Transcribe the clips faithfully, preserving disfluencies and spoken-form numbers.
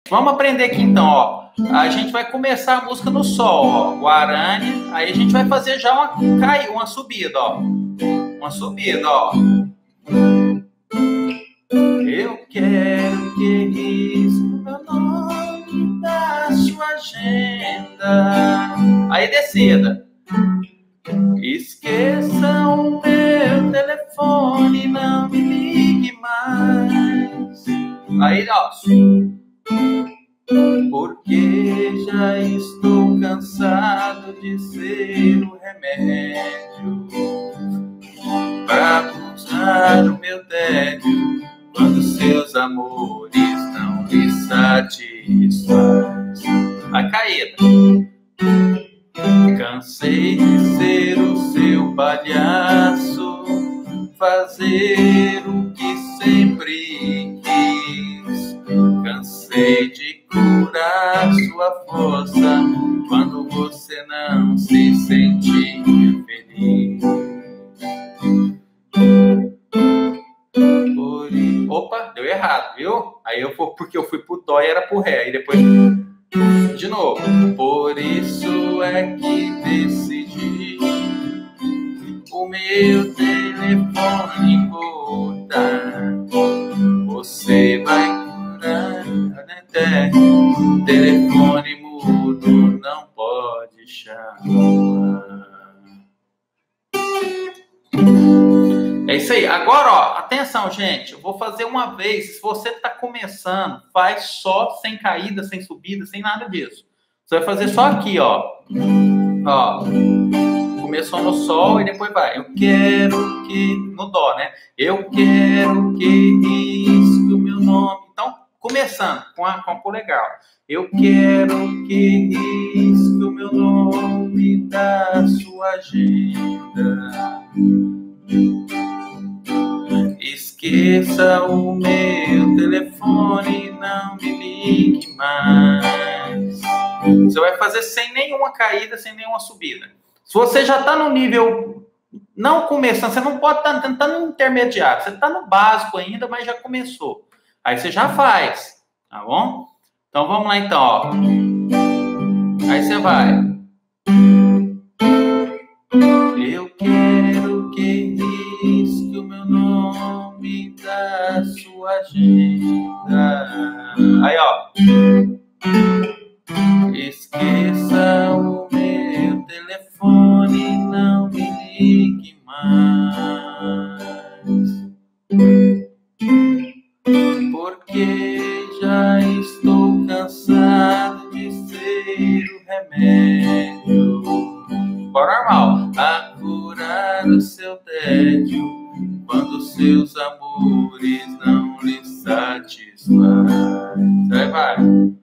Vamos aprender aqui então, ó. A gente vai começar a música no sol, ó. Guarani. Aí a gente vai fazer já uma, cai, uma subida, ó. Uma subida, ó. Eu quero que risque meu nome da sua agenda. Aí descida. Esqueça o meu telefone, não me ligue mais. Aí, ó. Porque já estou cansado de ser o remédio para usar o meu tédio quando seus amores não lhe satisfazem. A caída. Cansei de ser o seu palhaço, fazer o que sempre quis. Cansei de curar sua força quando você não se sentia feliz. Por... Opa, deu errado, viu? Aí eu fui, porque eu fui pro dó e era pro ré. Aí depois, de novo. Por isso é que decidi o meu telefone cortar. Você vai curar até telefone mudo, não pode chamar. É isso aí. Agora, ó, atenção, gente. Eu vou fazer uma vez. Se você está começando, faz só sem caída, sem subida, sem nada disso. Você vai fazer só aqui, ó. Ó. Começou no sol e depois vai. Eu quero que... No dó, né? Eu quero que risque o meu nome. Então, começando com a, com a polegar. Eu quero que risque o meu nome da sua agenda. Esqueça o meu telefone, não me ligue mais. Você vai fazer sem nenhuma caída, sem nenhuma subida. Se você já está no nível, não começando, você não pode estar tentando no intermediário. Você está no básico ainda, mas já começou. Aí você já faz, tá bom? Então vamos lá então, ó. Aí você vai. Eu quero que risque o meu nome da sua agenda. Aí, ó. Esqueça o meu telefone, não me ligue mais. Porque já estou cansado de ser o remédio. Bora normal. A curar o seu tédio quando seus amores não lhe satisfazem. Vai, vai.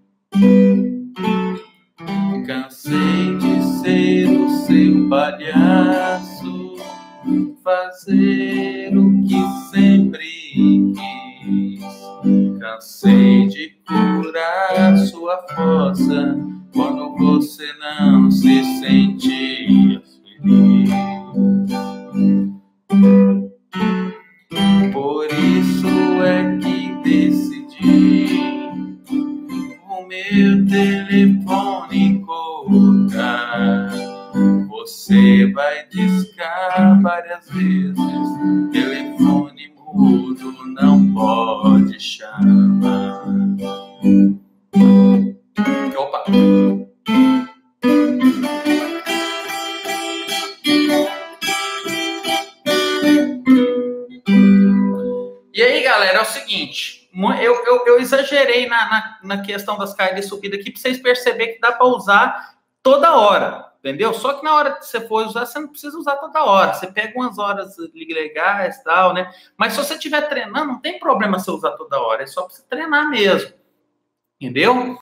Cansei de ser o seu palhaço, fazer o que sempre quis. Cansei de curar sua força quando você não se sentia feliz. Por isso é que decidi o meu telefone cortar. Você vai discar várias vezes, telefone mudo não pode chamar. Opa! E aí, galera, é o seguinte, eu, eu, eu exagerei na, na, na questão das caídas e subidas aqui para vocês perceberem que dá para usar toda hora, entendeu? Só que na hora que você for usar, você não precisa usar toda hora. Você pega umas horas legais e tal, né? Mas se você estiver treinando, não tem problema você usar toda hora. É só para você treinar mesmo, entendeu?